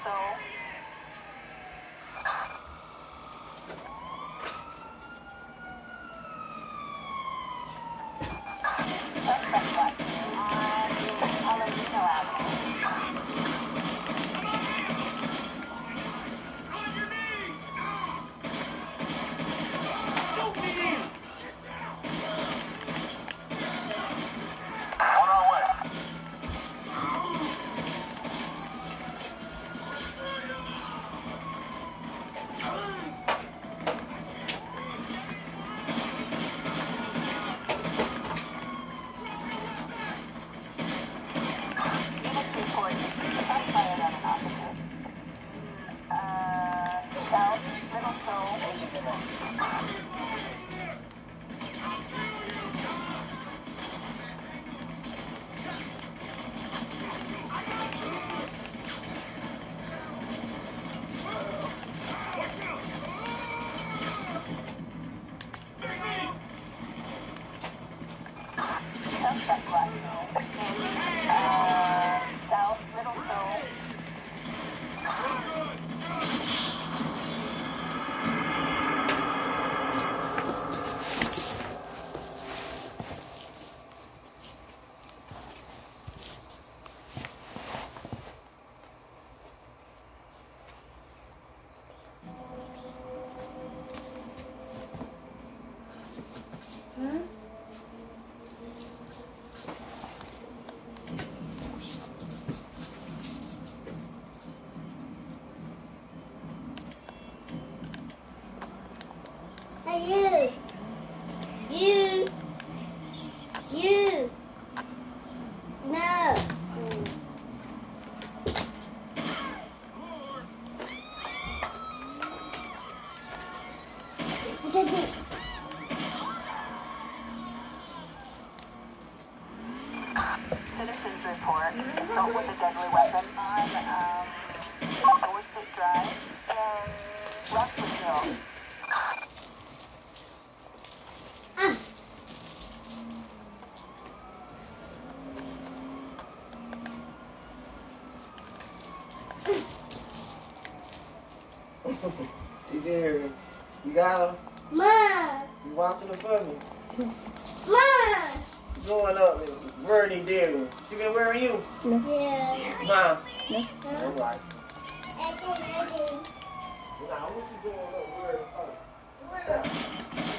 soul. Suspect watching on Palomino Avenue. On our way. Units report shot fired on an officer. South Middle Seoul. Suspect watching South Middle Seoul. Hey, you, no. Citizens report assault with a deadly weapon on Oasis Drive in Rockford Hill. You did hear me. You got him? Mom, You watching him for me? Mom. Going up and wearing Darian. She been wearing you? Yeah. Mom. No. All right. I Now, what you doing up wearing her? Wait up.